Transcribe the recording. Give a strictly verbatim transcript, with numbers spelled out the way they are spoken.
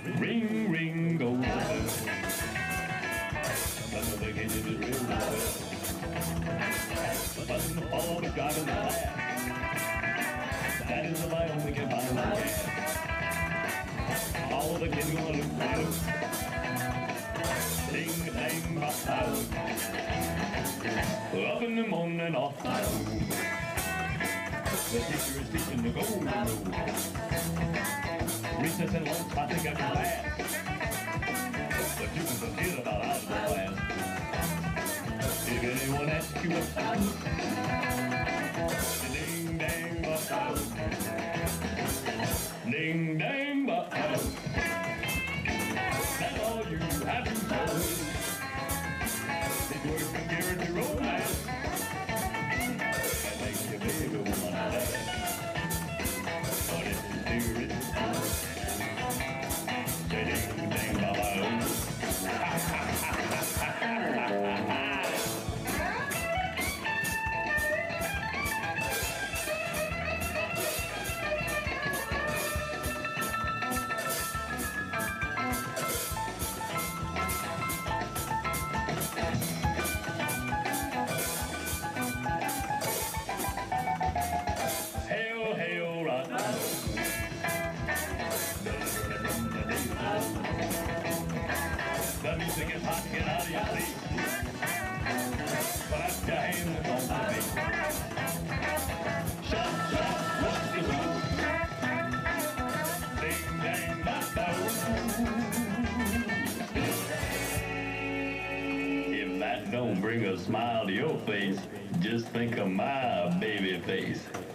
Ring, ring, goes the bell. Another gate is real well. The button of all is driving the fast. That is the light only can find the gas. All the kids gonna loop my loop. Ding a dang bop bow. Up in the morning off the road. The teacher is teaching the golden rule. Recess and lunch, I think I can laugh. But you can forget about out of the class. If anyone asks you what's up, ding dang bop bow. Ding dang bop bow. That's all you have to know. These words can guarantee romance. That makes your baby woman laugh. But if you do it, say ding dang bop bow. Hail, hail, rock. The music is hot, get out of your seat. Clap your hands on the beat. Shut, shut, what's the beat? Ding, dang, bop, bow. If that don't bring a smile to your face, just think of my baby face.